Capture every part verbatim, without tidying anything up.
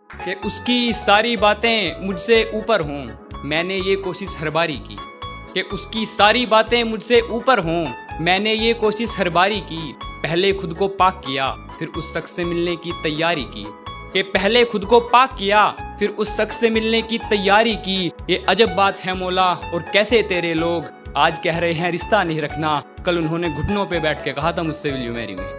कि उसकी सारी बातें मुझसे ऊपर हों, मैंने ये कोशिश हर बारी की। कि उसकी सारी बातें मुझसे ऊपर हों, मैंने ये कोशिश हर बारी की। पहले खुद को पाक किया, फिर उस शख्स से मिलने की तैयारी की। कि पहले खुद को पाक किया, फिर उस शख्स से मिलने की तैयारी की। ये अजब बात है मौला, और कैसे तेरे लोग आज कह रहे हैं रिश्ता नहीं रखना, कल उन्होंने घुटनों पे बैठ के कहा था मुझसे विल यू मैरी मी।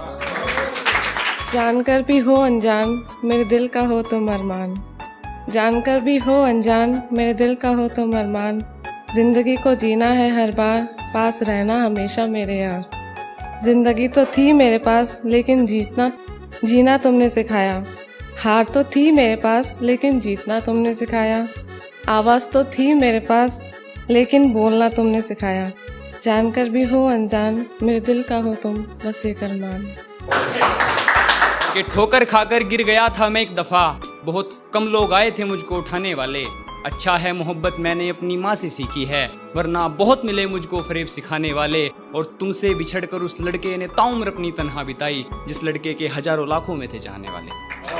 जानकर भी हो अनजान, मेरे दिल का हो तुम अरमान। जानकर भी हो अनजान, मेरे दिल का हो तुम अरमान। जिंदगी को जीना है हर बार, पास रहना हमेशा मेरे यार। जिंदगी तो थी मेरे पास, लेकिन जीतना जीना तुमने सिखाया। हार तो थी मेरे पास, लेकिन जीतना तुमने सिखाया। आवाज़ तो थी मेरे पास, लेकिन बोलना तुमने सिखाया। जानकर भी हो अनजान, मेरे दिल का हो तुम बस एक अरमान। कि ठोकर खाकर गिर गया था मैं एक दफ़ा, बहुत कम लोग आए थे मुझको उठाने वाले। अच्छा है मोहब्बत मैंने अपनी माँ से सीखी है, वरना बहुत मिले मुझको फरेब सिखाने वाले। और तुमसे बिछड़कर उस लड़के ने ताउम्र अपनी तन्हा बिताई, जिस लड़के के हजारों लाखों में थे चाहने वाले।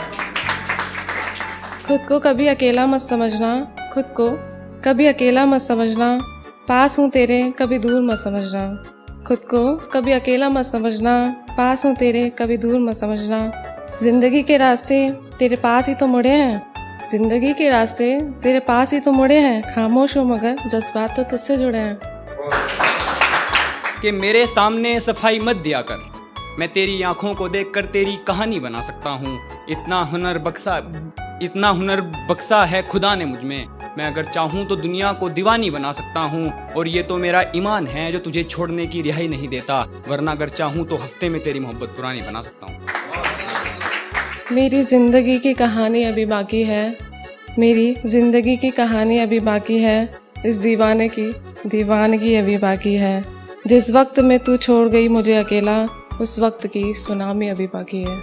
खुद को कभी अकेला मत समझना, खुद को कभी अकेला मत समझना। पास हूँ तेरे कभी दूर मत समझना। खुद को कभी अकेला मत समझना, पास हूँ तेरे कभी दूर मत समझना। जिंदगी के रास्ते तेरे पास ही तो मुड़े हैं, जिंदगी के रास्ते तेरे पास ही तो मुड़े हैं। खामोश हो मगर जज्बात तो तुझसे जुड़े हैं। कि मेरे सामने सफाई मत दिया कर, मैं तेरी आंखों को देखकर तेरी कहानी बना सकता हूँ। इतना हुनर बख्शा इतना हुनर बख्शा है खुदा ने मुझ में, मैं अगर चाहूँ तो दुनिया को दीवानी बना सकता हूँ। और ये तो मेरा ईमान है जो तुझे छोड़ने की रिहाई नहीं देता, वरना अगर चाहूँ तो हफ्ते में तेरी मोहब्बत पुरानी बना सकता हूँ। मेरी ज़िंदगी की कहानी अभी बाकी है, मेरी ज़िंदगी की कहानी अभी बाकी है। इस दीवाने की दीवानगी अभी बाकी है। जिस वक्त में तू छोड़ गई मुझे अकेला, उस वक्त की सुनामी अभी बाकी है।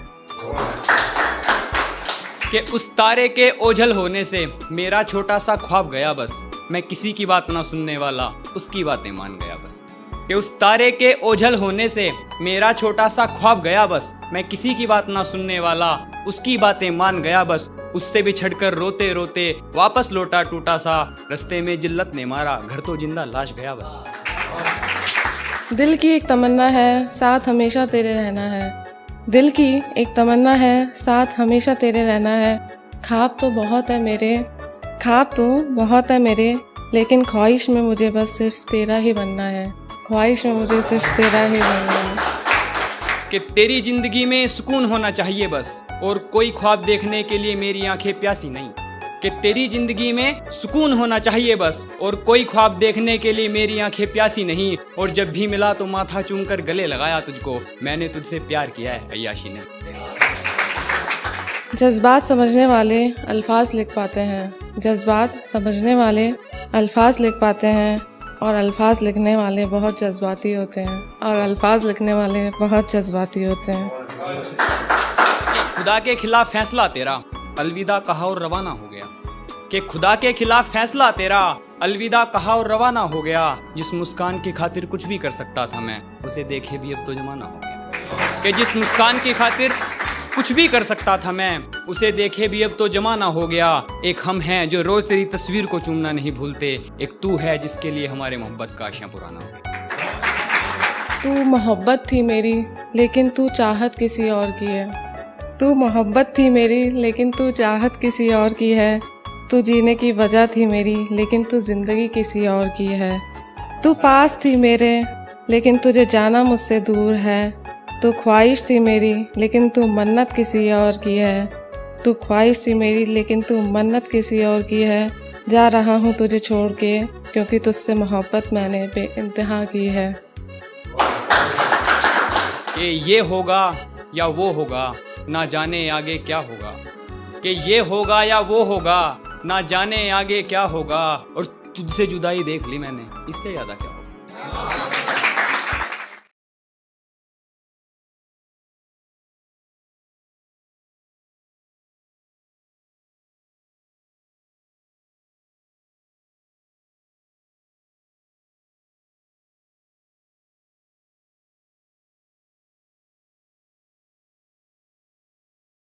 कि उस तारे के ओझल होने से मेरा छोटा सा ख्वाब गया बस, मैं किसी की बात ना सुनने वाला उसकी बातें मान गया बस। कि उस तारे के ओझल होने से मेरा छोटा सा ख्वाब गया बस, मैं किसी की बात ना सुनने वाला उसकी बातें मान गया बस। उससे बिछड़कर रोते रोते वापस लौटा टूटा सा, रास्ते में जिल्लत ने मारा घर तो जिंदा लाश गया बस। दिल की एक तमन्ना है साथ हमेशा तेरे रहना है, दिल की एक तमन्ना है साथ हमेशा तेरे रहना है। ख्वाब तो बहुत है मेरे ख्वाब तो बहुत है मेरे, लेकिन ख्वाहिश में मुझे बस सिर्फ तेरा ही बनना है। ख्वाहिश में मुझे सिर्फ तेरा ही बनना है। कि तेरी जिंदगी में सुकून होना चाहिए बस, और कोई ख्वाब देखने के लिए मेरी आंखें प्यासी नहीं। कि तेरी जिंदगी में सुकून होना चाहिए बस, और कोई ख्वाब देखने के लिए मेरी आंखें प्यासी नहीं। और जब भी मिला तो माथा चूमकर गले लगाया तुझको, मैंने तुझसे प्यार किया है अय्याशी ने। जज्बात समझने वाले अल्फाज लिख पाते हैं, जज्बात समझने वाले अल्फाज लिख पाते हैं। और अल्फाज लिखने वाले बहुत जज्बाती होते हैं, और अल्फाज लिखने वाले बहुत जज्बाती होते हैं। खुदा के खिलाफ फैसला तेरा, अलविदा कहा और रवाना हो गया। कि खुदा के खिलाफ फैसला तेरा, अलविदा कहा और रवाना हो गया। जिस मुस्कान की खातिर कुछ भी कर सकता था मैं, उसे देखे भी अब तो जमाना हो गया। कि जिस मुस्कान की खातिर कुछ भी कर सकता था मैं, उसे देखे भी अब तो जमाना हो गया। एक हम हैं जो रोज तेरी तस्वीर को चूमना नहीं भूलते, एक तू है जिसके लिए हमारे मोहब्बत का आशियां पुराना हो गया। तू मोहब्बत थी मेरी लेकिन तू चाहत किसी और की है, तू मोहब्बत थी मेरी लेकिन तू चाहत किसी और की है। तू जीने की वजह थी मेरी लेकिन तू जिंदगी किसी और की है। तू पास थी मेरे लेकिन तुझे जाना मुझसे दूर है। तू ख्वाहिश थी मेरी लेकिन तू मन्नत किसी और की है। तू ख्वाहिश थी मेरी लेकिन तू मन्नत किसी और की है। जा रहा हूँ तुझे छोड़ के, क्योंकि तुझसे मोहब्बत मैंने बेइंतहा की है। कि ये होगा या वो होगा, ना जाने आगे क्या होगा। कि ये होगा या वो होगा, ना जाने आगे क्या होगा। और तुझसे जुदाई देख ली मैंने, इससे ज़्यादा क्या होगा।